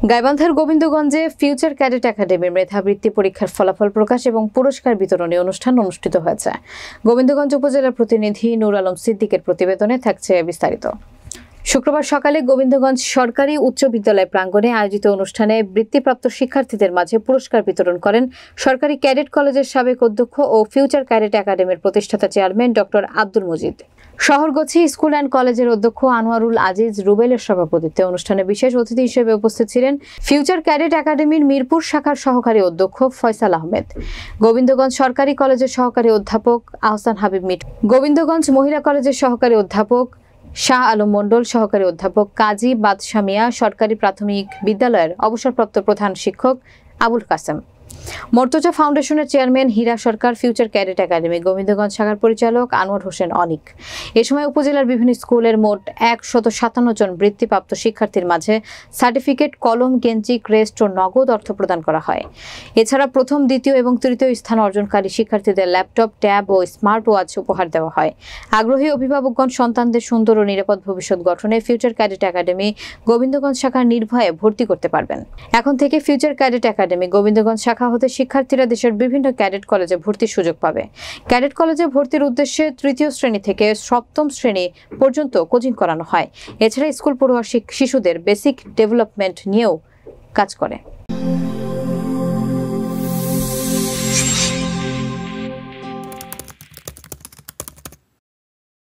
গাইবান্ধার গোবিন্দগঞ্জে future cadet একাডেমির মেধাবৃত্তি পরীক্ষার ফলাফল প্রকাশ এবং পুরস্কার বিতরণী অনুষ্ঠান অনুষ্ঠিত হয়েছে। গোবিন্দগঞ্জ উপজেলার প্রতিনিধি নূর আলম সিদ্দিকের প্রতিবেদনে থাকছে বিস্তারিত। শুক্রবার সকালে গোবিন্দগঞ্জ সরকারি উচ্চ বিদ্যালয় প্রাঙ্গণে আয়োজিত অনুষ্ঠানে বৃত্তিপ্রাপ্ত শিক্ষার্থীদের মাঝে পুরস্কার বিতরণ করেন সরকারি ক্যাডেট কলেজের সাবেক অধ্যক্ষ ও ফিউচার ক্যাডেট একাডেমির প্রতিষ্ঠাতা chairman doctor Abdul Majid. Shahargachhi school and কলেজের অধ্যক্ষ আনোয়ারুল আজিজ রুবেলের সভাপতিত্বে অনুষ্ঠানে বিশেষ অতিথি হিসেবে উপস্থিত ছিলেন ফিউচার ক্যাডেট একাডেমির মিরপুর শাখার সহকারী অধ্যক্ষ ফয়সাল আহমেদ, গোবিন্দগঞ্জ সরকারি কলেজের সহকারী অধ্যাপক আহসান হাবিব মিঠু, গোবিন্দগঞ্জ মহিলা কলেজের সহকারী অধ্যাপক শাহ আলম মণ্ডল, সহকারী অধ্যাপক কাজী বাদশা মিয়া, সরকারি প্রাথমিক বিদ্যালয়ের অবসরপ্রাপ্ত প্রধান শিক্ষক আবুল কাসেম, মর্তজা ফাউন্ডেশনের chairman Hira Sarkar, future cadet academy Gobindaganj শাখার পরিচালক আনোয়ার হোসেন অনিক। এ সময় উপজেলার বিভিন্ন স্কুলের মোট 157 জন বৃত্তিপ্রাপ্ত শিক্ষার্থীর মাঝে সার্টিফিকেট, কলম, গেঞ্জি, ক্রেস্ট ও নগদ অর্থ প্রদান করা হয়। এছাড়া প্রথম, দ্বিতীয় এবং তৃতীয় স্থান অর্জনকারী শিক্ষার্থীদের ল্যাপটপ, ট্যাব ও স্মার্ট ওয়াচ উপহার দেওয়া হয়। আগ্রহী অভিভাবকগণ সন্তানদের সুন্দর ও নিরাপদ ভবিষ্যৎ গঠনে ফিউচার ক্যাডেট একাডেমি গোবিন্দগঞ্জ শাখার নির্ভয়ে ভর্তি করতে পারবেন। এখন থেকে ফিউচার ক্যাডেট একাডেমি গোবিন্দগঞ্জ শাখা হতে শিক্ষার্থীরা দেশের বিভিন্ন ক্যাডেট কলেজে ভর্তির সুযোগ পাবে। ক্যাডেট কলেজে ভর্তির উদ্দেশ্যে তৃতীয় শ্রেণী থেকে সপ্তম শ্রেণী পর্যন্ত কোচিং করানো হয়। এছাড়া স্কুল পড়ুয়া শিশুদের বেসিক ডেভেলপমেন্ট নিয়েও কাজ করে।